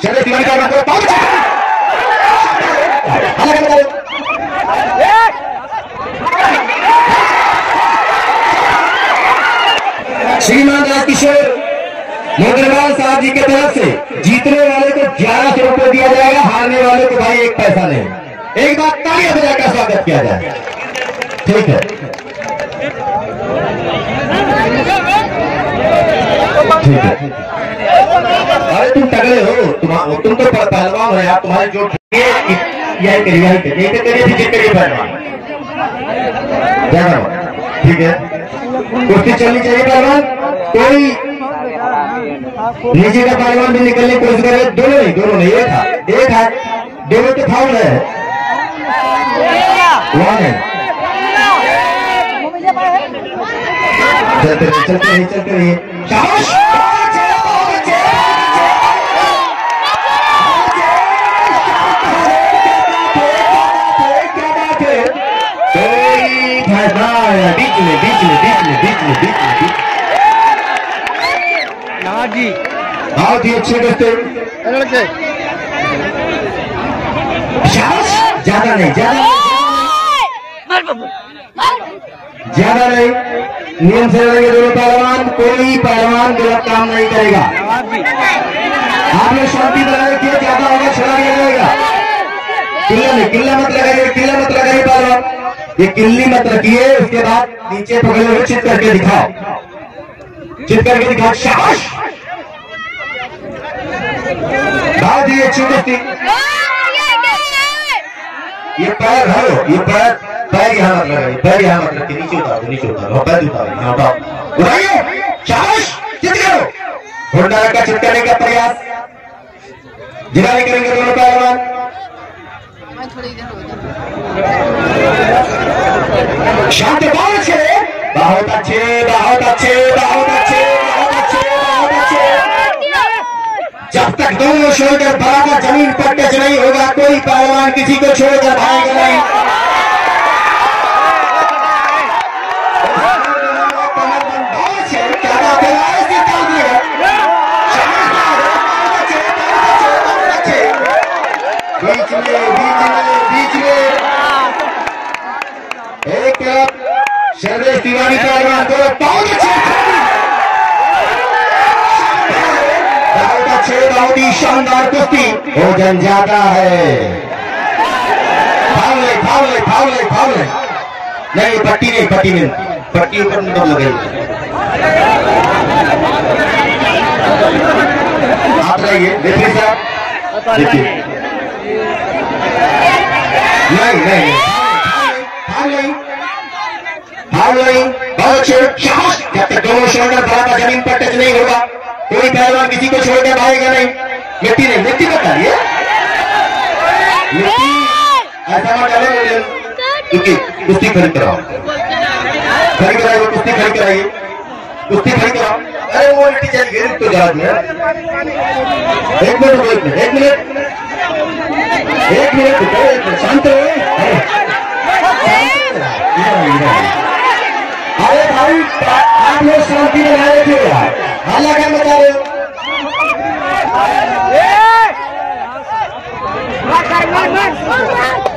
चले तिवारी का मतलब पाँच श्रीमान राजकिशोर मोगरवाल साहब जी की तरफ से जीतने वाले को 1100 रुपये दिया जाएगा, हारने वाले को भाई 1 पैसा नहीं। एक बार तालियां बजाकर स्वागत किया जाए। ठीक है, ठीक है। अरे तुम तगड़े हो, तुम तो पहलवान हो यार, तुम्हारे जो यही करिए पहलवान। ठीक है, कुश्ती चलनी चाहिए पहलवान। कोई नीचे का पहलवान भी निकलने की कोशिश करे। दोनों नहीं, एक हाथ दोनों तो फाउल है। वहां है, चलते रहिए। शाबाश, बहुत ही अच्छे दोस्तों, ज्यादा नहीं, नियम से लड़ेंगे दोनों पहलवान। कोई पहलवान गलत काम नहीं करेगा। आप लोग शांति बनाए रखिए, ज्यादा होगा छड़ा दिया जाएगा। किल्ला मत लगाइए पहलवान, ये किल्ली मत रखिए। उसके बाद नीचे पकड़े हुए चित करके दिखाओ। शाबाश, बहुत ही अच्छी दोस्ती। ये पैर धरो, पैर यहाँ मत लगाइए, नीचे उतारो, पैर उठाइए। शाबाश, चित करो। घोड़ा का चित करने का प्रयास जिला करेंगे दोनों पहलवान। शांत, बहुत अच्छे। जब तक दोनों शोल्डर बराबर जमीन पर टच नहीं होगा, कोई पहलवान किसी को छोड़कर भागेगा नहीं। बीच में एक सर्वेश तिवारी पहलवान को बहुत बहुत ही शानदार कुश्ती हो जन जाता है। फाउल नहीं, पट्टी नहीं, पट्टी ऊपर नहीं लगेगी। आप रहिए, देखिए साहब, देखिए। नहीं, बहुत अच्छे। शाबाश, जब तक दोनों शोल्डर बराबर जमीन पर टच नहीं होगा, कोई पहलवान किसी को छोड़कर भागेगा नहीं। मिट्टी बता रही है, ऐसा मत डालो, क्योंकि कुश्ती खड़ी कराओ, कुश्ती खड़ी कराओ। अरे वो मिट्टी चल गई तो जा दिया। एक मिनट शांत रहो। अरे भाई, आप लोग शांति बनाए रखिएगा, हल्ला क्या मचा रहे हो?